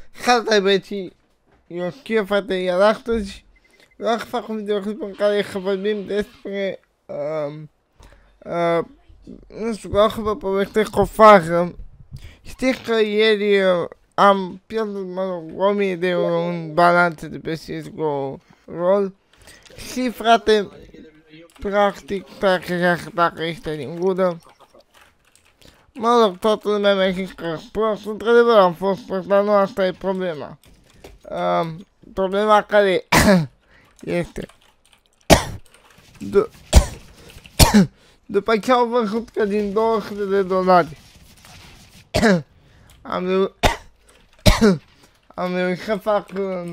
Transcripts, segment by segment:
Salutare băieții, eu știu frate, iar astăzi vreau să fac un videoclip în care să vorbim despre, nu știu, vreau să vă povestesc o fază. Știți că ieri am pierdut, mă rog, 1000 de euro în balanță de pe CSGO Roll și frate, practic, dacă ești din gură, mă rog, toată lumea mi-a zis că prost, într-adevăr am fost prost, dar nu asta e problema. Problema care este după ce au văzut că din 200 de dolari am reușit să fac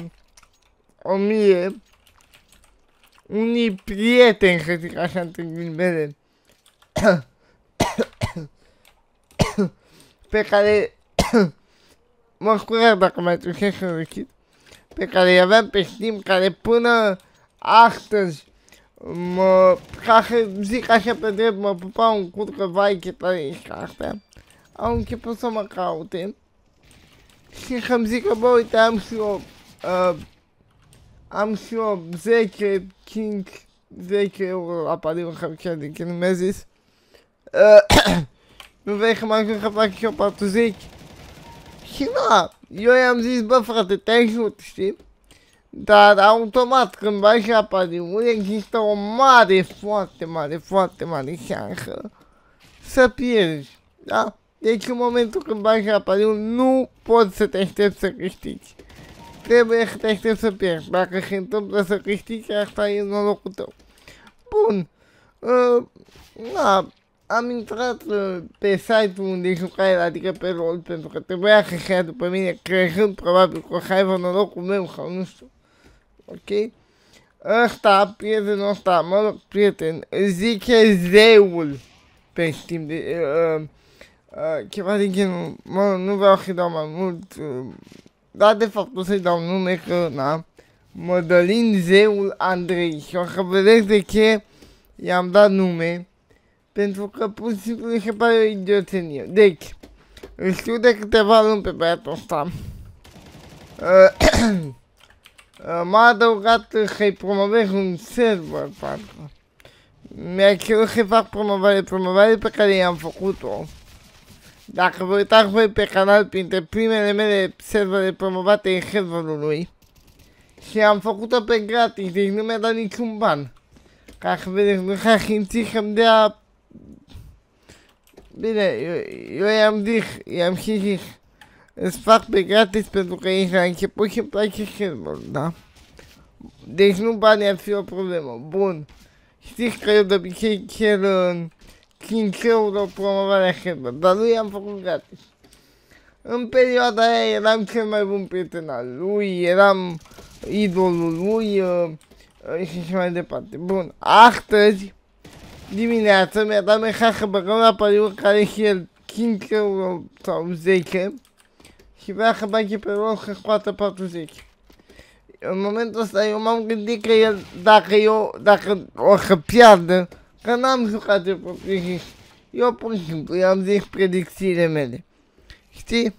1000, unii prieteni, să zic așa, între ghilimele, pe care mă scuzați dacă mai trușesc în răchit, pe care îi aveam pe Steam, care până astăzi ca să zic așa pe drept, mă pupau în cur că vai ce tare ești astea, au început să mă caute și să-mi zică, bă, uite, am și eu 10, 5, 10 euro la pariu, că chiar de când mi-a zis, nu vrei să mă ajut să fac și eu 40? Și na, eu i-am zis, bă frate, te ajut, știi? Dar automat când bagi la pariuri există o mare, foarte mare șansă să pierzi, da? Deci în momentul când bagi la pariuri nu poți să te aștepți să câștigi. Trebuie să te aștepți să pierzi. Dacă se întâmplă să câștigi, asta e norocul tău. Bun. Na, am intrat pe site-ul unde jucai, adică pe rol, pentru că trebuia să se ia după mine, crezând probabil că o să aibă norocul meu sau nu știu. Ok? Ăsta, prietenul ăsta, mă rog, prieten, zice zeul pe Steam, ceva de genul, mă, nu vreau să-i dau mai mult, dar de fapt o să-i dau nume că, na, Mădălin Zeul Andrei și o să vedeți de ce i-am dat nume, pentru că pur și simplu mi se pare o idioțenie. Deci, îl știu de câteva luni pe băiatul ăsta. M-a adăugat să-i promovez un server, parcă. Mi-a cerut să fac promovare pe care i-am făcut-o. Dacă vă uitați voi pe canal, printre primele mele servere promovate e serverul lui. Și am făcut-o pe gratis, deci nu mi-a dat niciun ban. Ca să vedeți, nu s-a simțit să-mi dea... Bine, eu i-am și zis. Îți fac pe gratis pentru că ești la început și îmi place serverul, da? Deci nu banii ar fi o problemă. Bun. Știți că eu de obicei cer 5 euro promovarea server, dar lui am făcut gratis. În perioada aia eram cel mai bun prieten al lui, eram idolul lui și așa mai departe. Bun, astăzi dimineața mi-a dat mesaj să băgăm la pariuri care și el 5 euro sau 10 și vrea să bage pe rol să scoată 40. În momentul ăsta eu m-am gândit că el, dacă o să piardă, că n-am jucat de propriu zis, eu pur și simplu i-am zis predicțiile mele. Știi?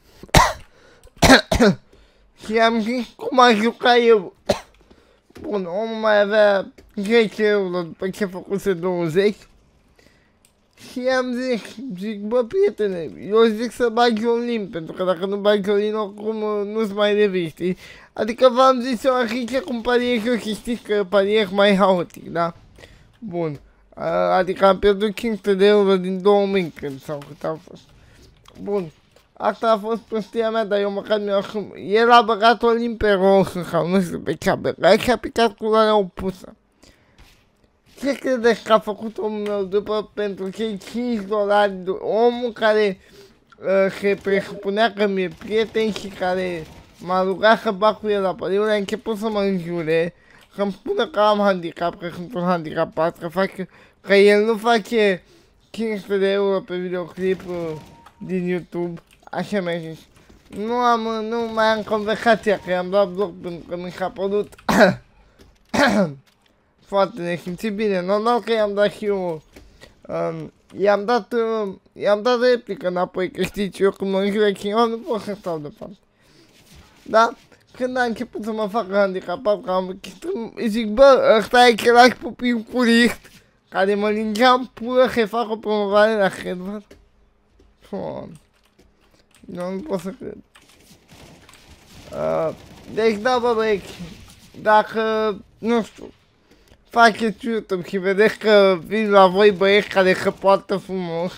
Și am zis cum aș juca eu. Bun, omul mai avea 10 euro după ce făcuse 20. Și i-am zic, bă prietene, eu zic să bagi online, pentru că dacă nu bagi online oricum nu-ți mai revii, știi? Adică v-am zis eu aici cum pariez eu și știți că pariez mai haotic, da? Bun, adică am pierdut 500 de euro din 2000, cred, sau cât au fost. Bun, asta a fost prostia mea, dar eu măcar mi-o asum. El a băgat online pe roșu sau nu știu pe ce a băgat și a picat culoarea opusă. Ce credeți că a făcut omul meu după pentru cei 5 dolari, omul care se presupunea că mi-e prieten și care m-a rugat să bag cu el la pariuri, a început să mă înjure, să-mi spună că am handicap, că sunt un handicapat, că el nu face 500 de euro pe videoclip din YouTube, așa mi-a zis. Nu mai am conversația, că i-am dat bloc pentru că mi s-a părut foarte nesimțit. Bine, normal că i-am dat și eu, i-am dat replică înapoi, că știți, eu când mă înjură cineva nu pot să stau de fapt. Da? Când a început să mă facă handicapat, că am îi zic, bă, ăsta e chelași pupincurist, care mă lingeam pură că fac o promovare la Headward. Eu nu pot să cred. Deci da, bă, băieți, dacă, nu știu, faceți YouTube și vedeți că vin la voi băieți care hăpoartă frumos,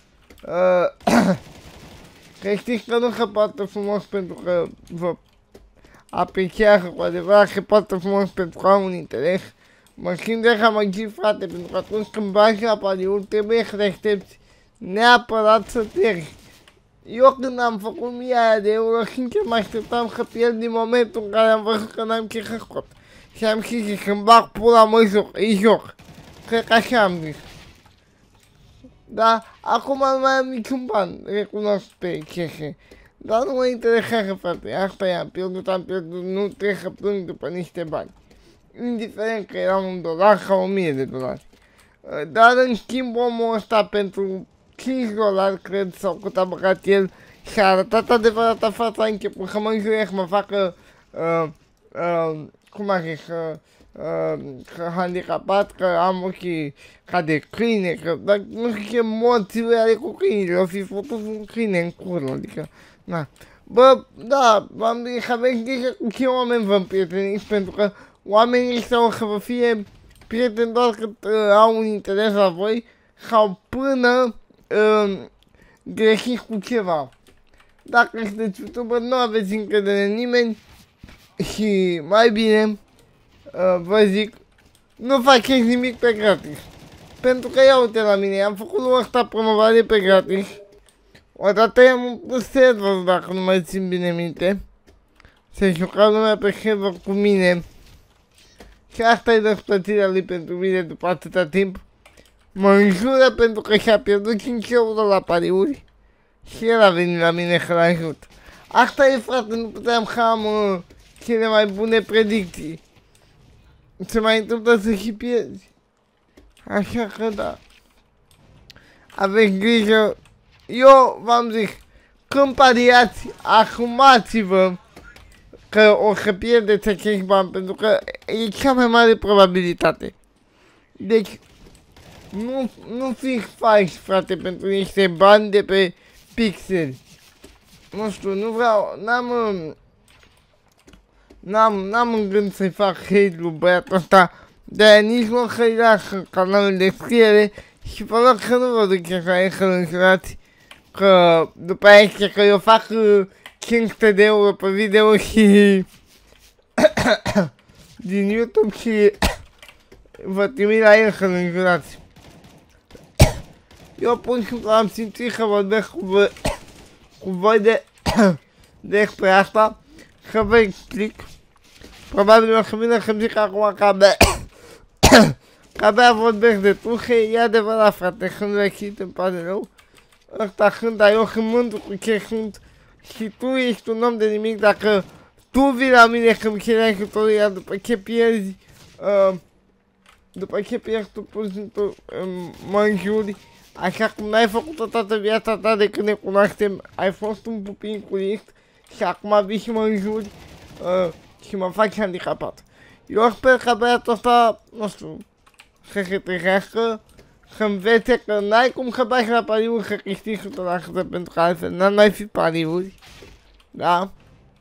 că știți că nu hăpoartă frumos pentru că vă apreciază cu adevărat, hăpoartă frumos pentru că au un interes, mă simt de amăgit, frate, pentru că atunci când bagi la pariuri trebuie să te aștepți neapărat să terzi. Eu când am făcut 1000 de euro, sincer mă așteptam să pierd din momentul în care am văzut că n-am ce să scot. Și am zis, când bag pula, mă joc, e joc. Cred că așa am zis. Da, acum nu mai am niciun ban, recunosc pe chestie. Dar nu mă interesează, frate, asta e, am pierdut, nu trebuie să plâng după niște bani. Indiferent că era $1 sau 1000 de dolari. Dar în schimb omul ăsta pentru $5, cred, sau cât a băgat el, și-a arătat adevărata fața, a început să mă înjure, să mă facă, cum a zis, că handicapat, că am ochii ca de câine, că dar nu știu ce motive are cu câinile, o fi făcut un câine în cură, adică, na. Bă, da, am zis că aveți grijă cu ce oameni vă împrieteniți, pentru că oamenii ăștia o să vă fie prieteni doar cât au un interes la voi, sau până greșiți cu ceva. Dacă sunteți YouTuber, nu aveți încredere în nimeni și mai bine, vă zic, nu faceți nimic pe gratis. Pentru că ia uite la mine, am făcut o ăsta promovare pe gratis. Odată i-am pus server, dacă nu mai țin bine minte. Se juca lumea pe server cu mine. Și asta e răsplătirea lui pentru mine după atâta timp. Mă înjură pentru că și-a pierdut 5 euro la pariuri. Și el a venit la mine să-l ajut. Asta e, frate, nu puteam să am cele mai bune predicții. Se mai întâmplă să și pierzi. Așa că da. Aveți grijă. Eu v-am zis, când pariați, asumați-vă că o să pierdeți acești bani, pentru că e cea mai mare probabilitate. Deci, nu fiți falși, frate, pentru niște bani de pe pixeli. Nu știu, nu vreau, n-am în gând să-i fac hate lui băiatul ăsta, de-aia nici nu o să-i las în canalul de scriere și vă rog să nu vă duceți la ei să-l înjurați, că după aia zice că eu fac 500 de euro pe video și din YouTube și vă trimit la el să-l înjurați. Eu pur și simplu am simțit să vorbesc cu voi despre asta, să vă explic. Probabil o să vină să-mi zic acum că abia vorbesc de truhe, e adevărat, frate, când vechit, îmi pare rău. Ăsta sunt, dar eu sunt mândru cu ce sunt și tu ești un om de nimic dacă tu vii la mine să-mi ceri ajutorul, iar după ce pierzi, tu pur și simplu mă înjuri, așa cum n-ai făcut-o toată viața ta de când ne cunoaștem, ai fost un pupincurist și acum vii și mă înjuri și mă faci handicapat. Eu sper că băiatul ăsta, nu știu, să se trezească, să învețe că n-ai cum să bagi la pariuri să câștigi 100%, pentru că altfel n-ar mai fi pariuri, da?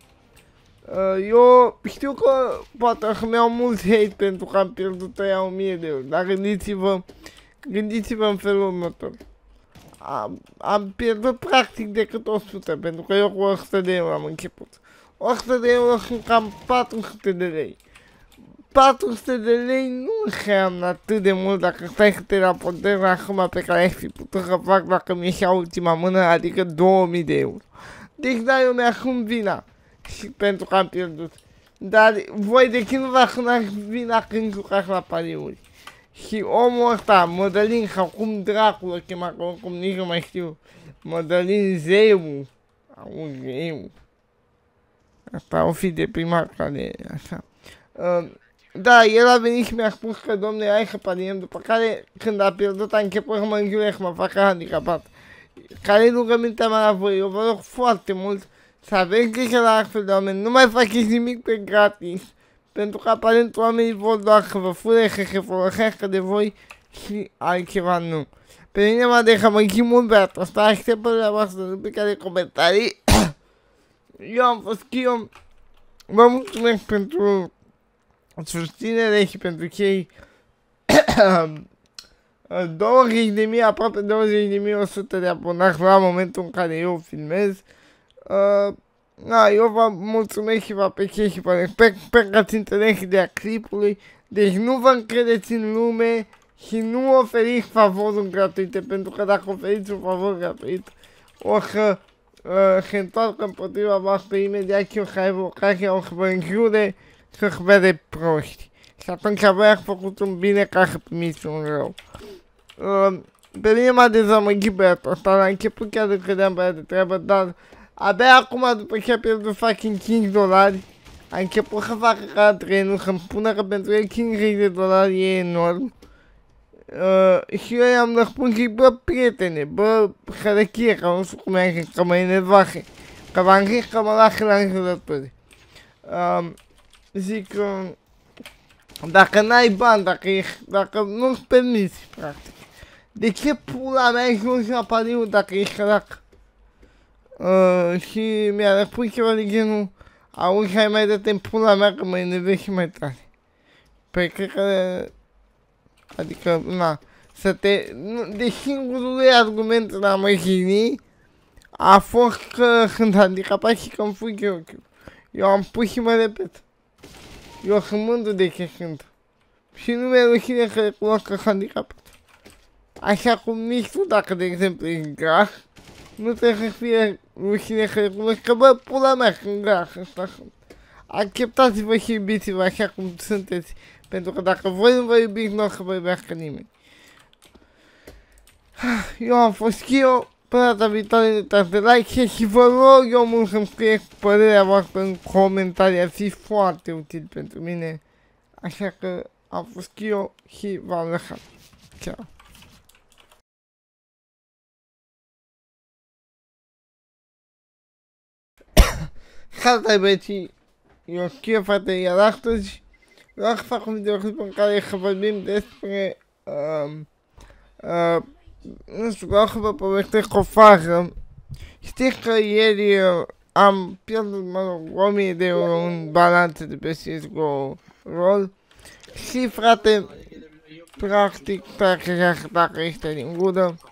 Eu știu că poate o să-mi iau mult hate pentru că am pierdut ăia 1000 de euro, dar gândiți-vă în felul următor. Am pierdut practic decât 100, pentru că eu cu 100 de euro am început. 100 de euro sunt cam 400 de lei. 400 de lei nu înseamnă atât de mult dacă stai să te raportezi la suma pe care ai fi putut să fac dacă mi-ieșea ultima mână, adică 2000 de euro. Deci da, eu mi-asum vina și pentru că am pierdut. Dar voi de ce nu vă asumați vina când jucați la pariuri? Și omul ăsta, Mădălin, sau cum dracul o chema, că oricum nici nu mai știu, Mădălin Zeu, auzi, Zeu. Asta o fi de primar care, așa. Da, el a venit și mi-a spus că, domne, hai să pariem, după care, când a pierdut, a început să mă înjure, să mă facă handicapat. Care e rugămintea mea la voi? Eu vă rog foarte mult să aveți grijă la altfel de oameni, nu mai faceți nimic pe gratis, pentru că aparent oamenii vor doar că vă fure, că se folosească de voi și altceva nu. Pe mine m-a dezamăgit mult beatul ăsta, aștept părerea voastră în rubrica de comentarii. Eu am fost Chio, vă mulțumesc pentru susținere și pentru cei 20.000, aproape 20.100 de abonați la momentul în care eu filmez. Eu vă mulțumesc și vă apreciez și vă respect, sper că ați înțeles ideea clipului. Deci nu vă încredeți în lume și nu oferiți favoruri gratuite, pentru că dacă oferiți un favor gratuit, o să se întoarcă împotriva voastră imediat și o să aibă ocazia, o să vă înjure să vede proști. Și atunci voi ați făcut un bine ca să primiți un rău. Pe mine m-a dezamăgit băiatul ăsta, la început chiar îl credeam băiat de treabă, dar abia acum, după ce a pierdut fucking $5, a început să facă ca trenul, să-mi spună că pentru el $50 e enorm. Și eu i-am răspuns și bă, prietene, bă, hărăchie, că nu știu cum i-am zis, că mă enervase, că v-am zis că mă lasă la înjurături. Zic, dacă n-ai bani, dacă nu-ți permiți, practic, de ce pula mea ai ajuns la pariu dacă ești sărac? Și mi-a răspuns ceva de genul, auzi, hai mai dă-te în pula mea că mă enervezi și mai tare. Păi cred că, adică, na, să te, de singurul lui argument la mă jini a fost că sunt handicapat și că îmi fug eu. Eu am pus și mă repet. Eu sunt mândru de ce sunt. Și nu mi-e rușine că recunosc că sunt handicapat. Așa cum nici tu, dacă de exemplu ești gras, nu trebuie să fie rușine că recunosc că bă, pula mea, sunt gras, ăsta sunt. Acceptați-vă și iubiți-vă așa cum sunteți, pentru că dacă voi nu vă iubiți, nu o să vă iubească nimeni. Eu am fost Chio, până data viitoare dați de like și vă rog eu mult să-mi scrieți părerea voastră în comentarii, ar fi foarte util pentru mine. Așa că am fost Chio și v-am lăsat. Ciao. Salutare băieții, eu Chio, frate, iar astăzi vreau să fac un videoclip în care să vorbim despre, nu știu, vreau să vă povestesc o fază. Știți că ieri am pierdut, mă rog, 1000 de euro în balanță de pe CSGO Roll și, frate, practic, dacă ești din gură,